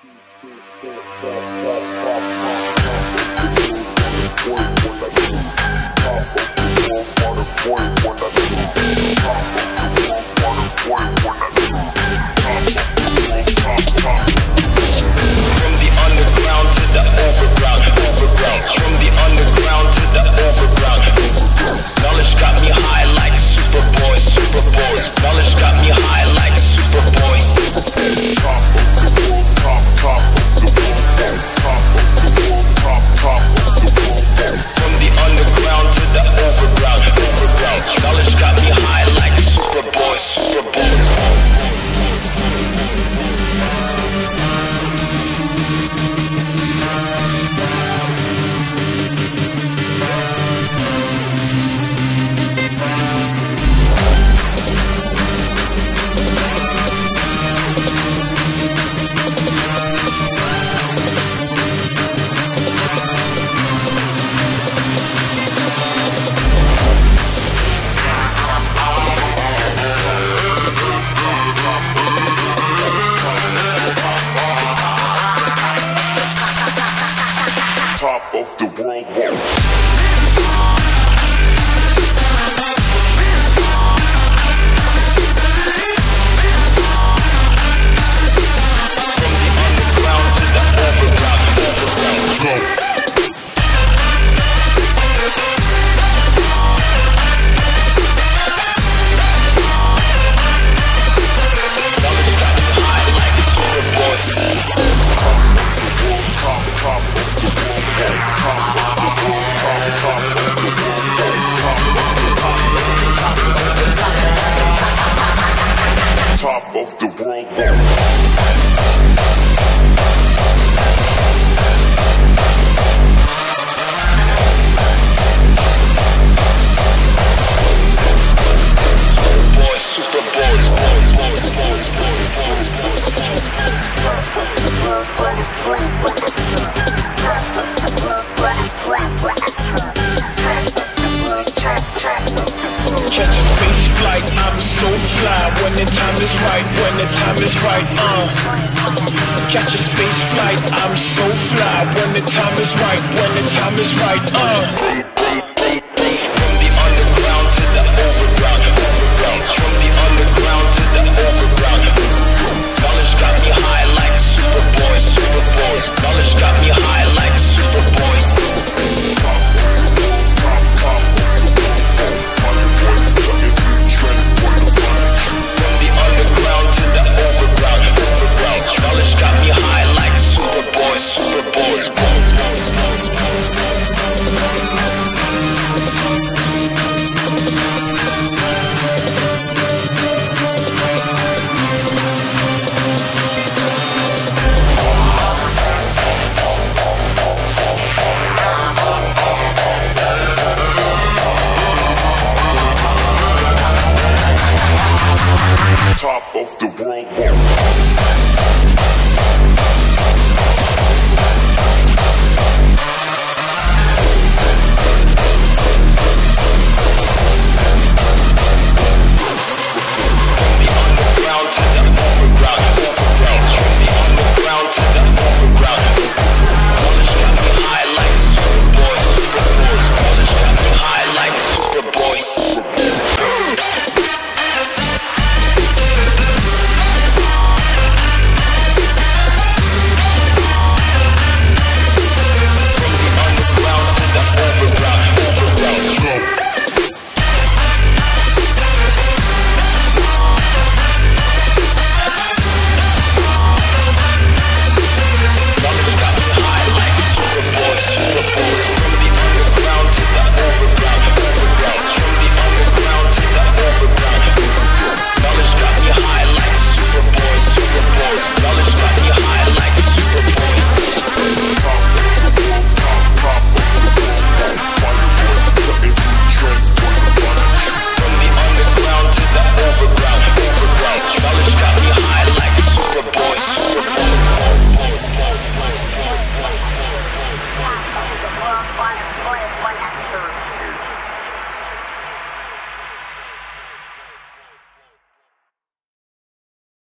Knowledge got me high like SupaBoi, SupaBoi. Knowledge got me high like SupaBoi. Top of the world, top of the world, top of the world, top of the world. From the underground to the overground, overground. Knowledge got me high like SupaBoi, SupaBoi. Top of the world. Top of the world. Catch a space flight, I'm so fly when the time is right, when the time is right, Catch a space flight, I'm so fly when the time is right, when the time is right,